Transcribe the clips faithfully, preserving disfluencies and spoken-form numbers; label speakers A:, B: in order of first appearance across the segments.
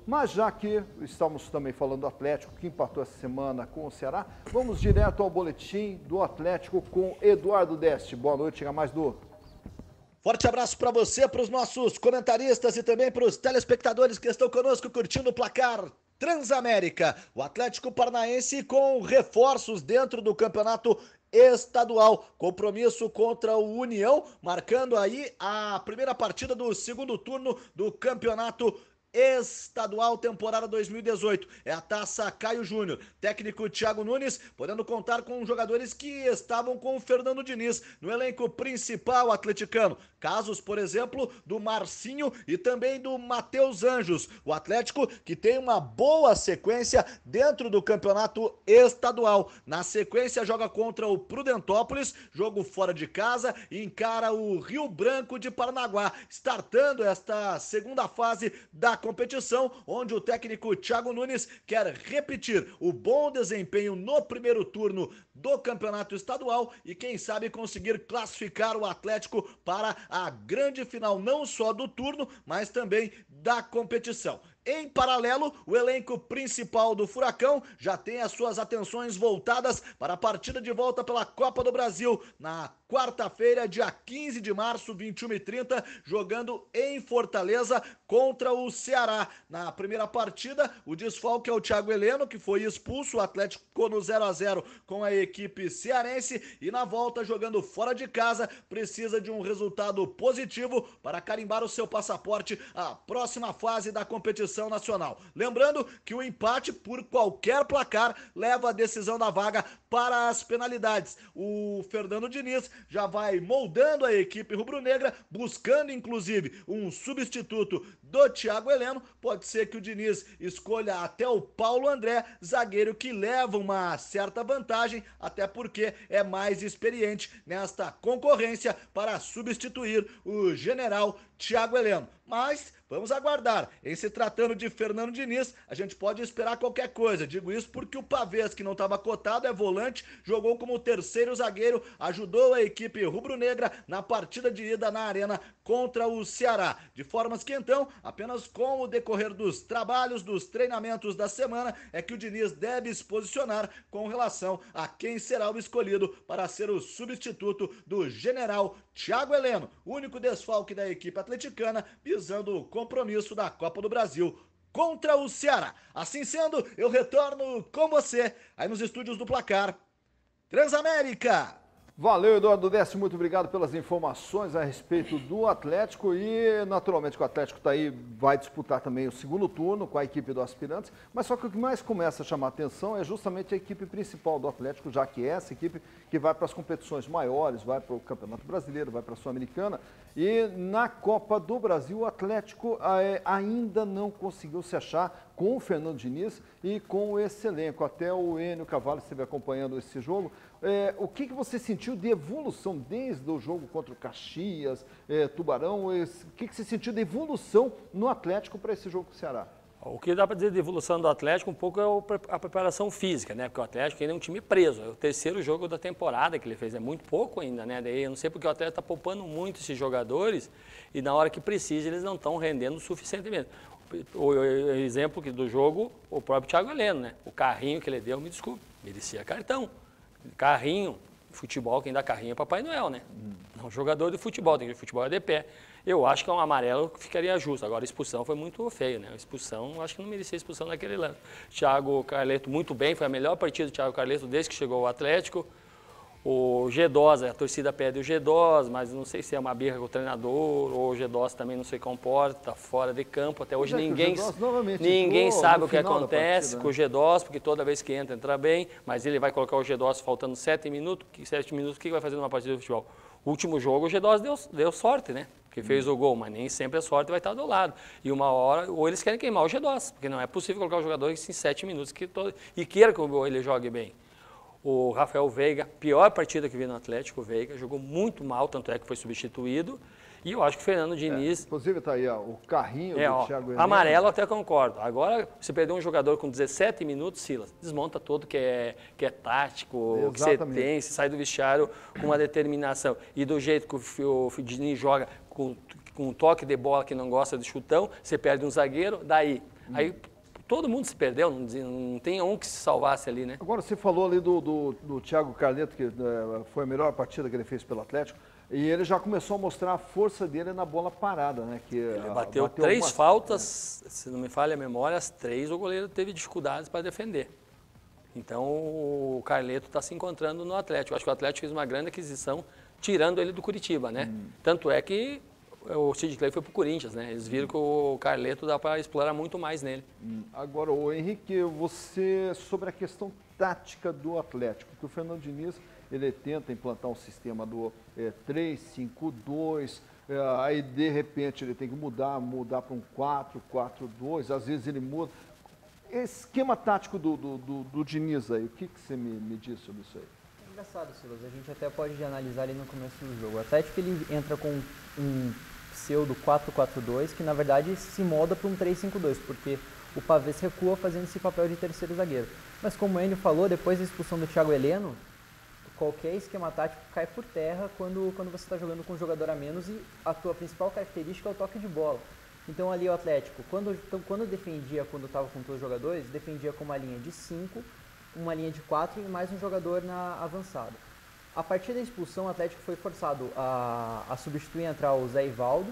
A: Mas já que estamos também falando do Atlético, que empatou essa semana com o Ceará, vamos direto ao boletim do Atlético com Eduardo Deste. Boa noite, chega mais do...
B: Forte abraço para você, para os nossos comentaristas e também para os telespectadores que estão conosco curtindo o placar Transamérica. O Atlético Paranaense com reforços dentro do campeonato estadual. Compromisso contra o União, marcando aí a primeira partida do segundo turno do campeonato estadual temporada dois mil e dezoito. É a Taça Caio Júnior. Técnico Thiago Nunes podendo contar com jogadores que estavam com o Fernando Diniz no elenco principal atleticano. Casos, por exemplo, do Marcinho e também do Matheus Anjos. O Atlético que tem uma boa sequência dentro do campeonato estadual. Na sequência joga contra o Prudentópolis, jogo fora de casa, e encara o Rio Branco de Paranaguá, startando esta segunda fase da competição, onde o técnico Thiago Nunes quer repetir o bom desempenho no primeiro turno do campeonato estadual e quem sabe conseguir classificar o Atlético para a grande final, não só do turno, mas também da competição. Em paralelo, o elenco principal do Furacão já tem as suas atenções voltadas para a partida de volta pela Copa do Brasil na quarta-feira, dia quinze de março, vinte e uma e trinta, jogando em Fortaleza contra o Ceará. Na primeira partida, o desfalque é o Thiago Heleno, que foi expulso. O Atlético ficou no zero a zero com a equipe cearense e na volta, jogando fora de casa, precisa de um resultado positivo para carimbar o seu passaporte à próxima fase da competição nacional. Lembrando que o empate por qualquer placar leva a decisão da vaga para as penalidades. O Fernando Diniz já vai moldando a equipe rubro-negra, buscando inclusive um substituto do Thiago Heleno. Pode ser que o Diniz escolha até o Paulo André, zagueiro que leva uma certa vantagem, até porque é mais experiente nesta concorrência para substituir o general Thiago Heleno. Mas vamos aguardar. Em se tratando de Fernando Diniz, a gente pode esperar qualquer coisa. Digo isso porque o Pavês, que não estava cotado, é volante, jogou como terceiro zagueiro, ajudou a equipe rubro-negra na partida de ida na Arena contra o Ceará. De formas que então, apenas com o decorrer dos trabalhos, dos treinamentos da semana, é que o Diniz deve se posicionar com relação a quem será o escolhido para ser o substituto do general Thiago Heleno, único desfalque da equipe atleticana, visando o compromisso da Copa do Brasil contra o Ceará. Assim sendo, eu retorno com você aí nos estúdios do Placar Transamérica.
A: Valeu, Eduardo Deste, muito obrigado pelas informações a respeito do Atlético e, naturalmente, que o Atlético está aí, vai disputar também o segundo turno com a equipe do Aspirantes, mas só que o que mais começa a chamar a atenção é justamente a equipe principal do Atlético, já que é essa equipe que vai para as competições maiores, vai para o Campeonato Brasileiro, vai para a Sul-Americana, e na Copa do Brasil o Atlético é, ainda não conseguiu se achar com o Fernando Diniz e com esse elenco. Até o Enio Cavallo esteve acompanhando esse jogo. É, o que, que você sentiu de evolução desde o jogo contra o Caxias, é, Tubarão? É, o que, que você sentiu de evolução no Atlético para esse jogo com o Ceará?
C: O que dá para dizer de evolução do Atlético um pouco é a preparação física, né? Porque o Atlético ainda é um time preso. É o terceiro jogo da temporada que ele fez, é muito pouco ainda, né? Daí eu não sei porque o Atlético está poupando muito esses jogadores e na hora que precisa eles não estão rendendo suficientemente. O exemplo do jogo, o próprio Thiago Heleno, né? O carrinho que ele deu, me desculpe, merecia cartão. Carrinho, futebol, quem dá carrinho é Papai Noel, né? Não jogador de futebol, tem que futebol é de pé. Eu acho que é um amarelo que ficaria justo. Agora a expulsão foi muito feio, né? A expulsão, acho que não merecia expulsão naquele lance. Thiago Carleto muito bem, foi a melhor partida do Thiago Carleto desde que chegou ao Atlético. O Gedós, a torcida pede o Gedós, mas não sei se é uma birra com o treinador, ou o Gedós também não se comporta, está fora de campo. Até hoje é ninguém, ninguém sabe o que acontece partida, com né? o Gedós, porque toda vez que entra, entra bem, mas ele vai colocar o Gedós faltando sete minutos, sete minutos, o que vai fazer numa partida de futebol? O último jogo o Gedós deu, deu sorte, né? Que fez hum. o gol, mas nem sempre a sorte vai estar do lado. E uma hora, ou eles querem queimar o Gedós, porque não é possível colocar o jogador em sete minutos que todo, e queira que ele jogue bem. O Rafael Veiga, pior partida que vi no Atlético, o Veiga, jogou muito mal, tanto é que foi substituído. E eu acho que o Fernando Diniz... É,
A: inclusive está aí ó, o carrinho
C: é,
A: do
C: ó,
A: Thiago Heleno.
C: Amarelo até concordo. Agora, você perdeu um jogador com dezessete minutos, Silas, desmonta tudo que é, que é tático, exatamente. Que você tem, você sai do vestiário com uma determinação. E do jeito que o, o Diniz joga com, com um toque de bola que não gosta de chutão, você perde um zagueiro, daí... Hum. Aí todo mundo se perdeu, não, não tem um que se salvasse ali, né?
A: Agora, você falou ali do, do, do Thiago Carleto, que é, foi a melhor partida que ele fez pelo Atlético, e ele já começou a mostrar a força dele na bola parada, né? Que,
C: ele
A: a,
C: bateu, bateu três algumas... faltas, é. Se não me falha a memória, as três o goleiro teve dificuldades para defender. Então, o Carleto está se encontrando no Atlético. Eu acho que o Atlético fez uma grande aquisição, tirando ele do Curitiba, né? Hum. Tanto é que o Sid Clay foi para o Corinthians, né? Eles viram que o Carleto dá para explorar muito mais nele. Hum.
A: Agora, o Henrique, você, sobre a questão tática do Atlético, que o Fernando Diniz, ele tenta implantar um sistema do é, três cinco dois, é, aí de repente ele tem que mudar, mudar para um quatro quatro dois, às vezes ele muda. Esquema tático do, do, do, do Diniz aí, o que, que você me, me diz sobre isso aí?
D: É engraçado, Silas, a gente até pode analisar ali no começo do jogo. O Atlético ele entra com um pseudo quatro quatro dois, que na verdade se molda para um três cinco dois, porque o Pavés recua fazendo esse papel de terceiro zagueiro. Mas como o Enio falou, depois da expulsão do Thiago Heleno, qualquer esquema tático cai por terra quando, quando você está jogando com um jogador a menos e a tua principal característica é o toque de bola. Então ali o Atlético, quando, então, quando defendia, quando estava com todos os jogadores, defendia com uma linha de cinco, uma linha de quatro e mais um jogador na avançada. A partir da expulsão, o Atlético foi forçado a, a substituir, entrar o Zé Ivaldo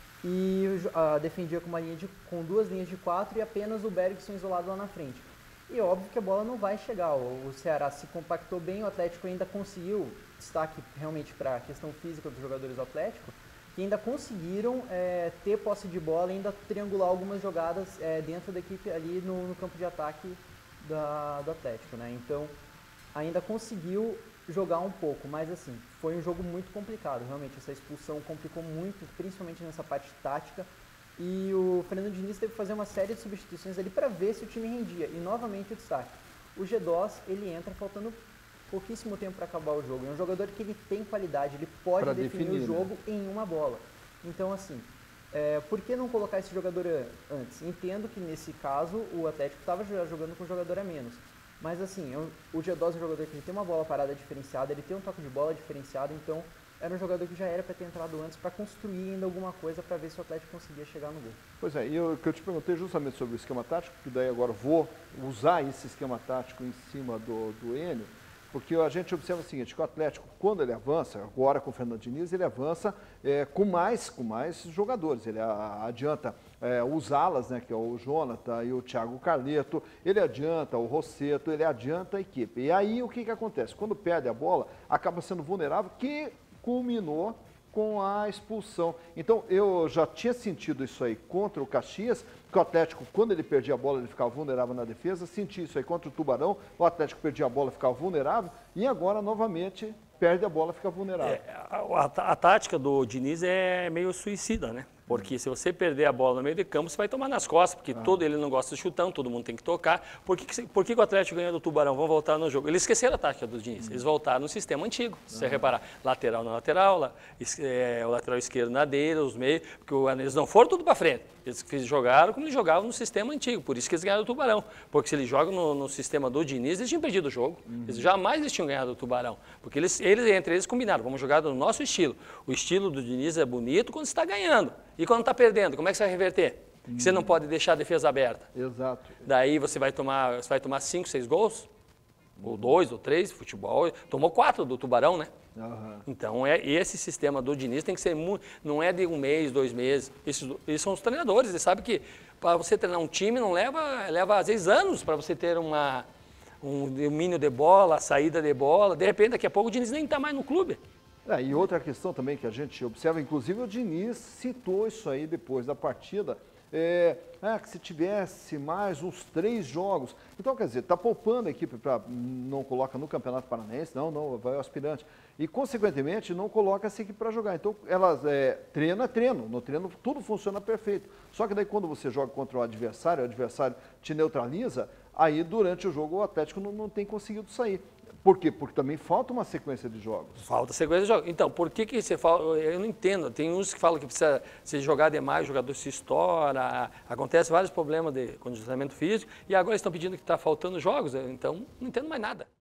D: e a, defendia com, uma linha de, com duas linhas de quatro e apenas o Bergson isolado lá na frente. E óbvio que a bola não vai chegar, o, o Ceará se compactou bem, o Atlético ainda conseguiu, destaque realmente para a questão física dos jogadores do Atlético, que ainda conseguiram é, ter posse de bola e ainda triangular algumas jogadas é, dentro da equipe ali no, no campo de ataque da, do Atlético, né? Então, ainda conseguiu jogar um pouco, mas assim, foi um jogo muito complicado, realmente, essa expulsão complicou muito, principalmente nessa parte tática, e o Fernando Diniz teve que fazer uma série de substituições ali para ver se o time rendia, e novamente o destaque, o G dois, ele entra faltando pouquíssimo tempo para acabar o jogo. É um jogador que ele tem qualidade, ele pode pra definir, definir o jogo, né, em uma bola. Então, assim, é, por que não colocar esse jogador antes? Entendo que, nesse caso, o Atlético estava jogando com um jogador a menos. Mas, assim, o G dois é um jogador que ele tem uma bola parada diferenciada, ele tem um toque de bola diferenciado, então era um jogador que já era para ter entrado antes, para construir ainda alguma coisa, para ver se o Atlético conseguia chegar no gol.
A: Pois é, e o que eu te perguntei justamente sobre o esquema tático, que daí agora vou usar esse esquema tático em cima do, do Enio, porque a gente observa o seguinte, que o Atlético, quando ele avança, agora com o Fernando Diniz, ele avança é, com, mais, com mais jogadores. Ele a, adianta é, os alas, né, que é o Jonathan e o Thiago Carleto, ele adianta o Rosseto, ele adianta a equipe. E aí o que, que acontece? Quando perde a bola, acaba sendo vulnerável, que culminou com a expulsão. Então, eu já tinha sentido isso aí contra o Caxias, que o Atlético, quando ele perdia a bola, ele ficava vulnerável na defesa. Senti isso aí contra o Tubarão, o Atlético perdia a bola, ficava vulnerável. E agora, novamente, perde a bola, fica vulnerável.
C: É, a, a, a tática do Diniz é meio suicida, né? Porque se você perder a bola no meio de campo, você vai tomar nas costas, porque ah. todo ele não gosta de chutão, todo mundo tem que tocar. Por que, por que o Atlético ganhou do Tubarão? Vamos voltar no jogo. Eles esqueceram a tática do Diniz, eles voltaram no sistema antigo. Se você reparar, lateral na lateral, lá, é, o lateral esquerdo na dele, os meios, porque eles não foram tudo para frente. Eles jogaram como eles jogavam no sistema antigo, por isso que eles ganharam do Tubarão. Porque se eles jogam no, no sistema do Diniz, eles tinham perdido o jogo. Uhum. Eles jamais eles tinham ganhado do Tubarão. Porque eles, eles, entre eles, combinaram, vamos jogar no nosso estilo. O estilo do Diniz é bonito quando você está ganhando. E quando está perdendo, como é que você vai reverter? Uhum. Você não pode deixar a defesa aberta.
A: Exato.
C: Daí você vai tomar, você vai tomar cinco, seis gols, uhum. ou dois, ou três, futebol. Tomou quatro do Tubarão, né? Uhum. Então, é, esse sistema do Diniz tem que ser muito, não é de um mês, dois meses. Isso, isso são os treinadores. Eles sabem que para você treinar um time não leva, leva às vezes anos para você ter uma, um domínio de bola, saída de bola. De repente, daqui a pouco o Diniz nem está mais no clube.
A: É, e outra questão também que a gente observa, inclusive o Diniz citou isso aí depois da partida, é, é que se tivesse mais uns três jogos, então quer dizer, está poupando a equipe para não coloca no Campeonato Paranaense, não, não, vai ao aspirante, e consequentemente não coloca essa equipe para jogar, então elas é, treino é treino, no treino tudo funciona perfeito, só que daí quando você joga contra o adversário, o adversário te neutraliza, aí durante o jogo o Atlético não, não tem conseguido sair. Por quê? Porque também falta uma sequência de jogos.
C: Falta sequência de jogos. Então, por que que você fala... Eu não entendo. Tem uns que falam que precisa se jogar demais, o jogador se estoura, acontece vários problemas de condicionamento físico, e agora estão pedindo que está faltando jogos. Então, não entendo mais nada.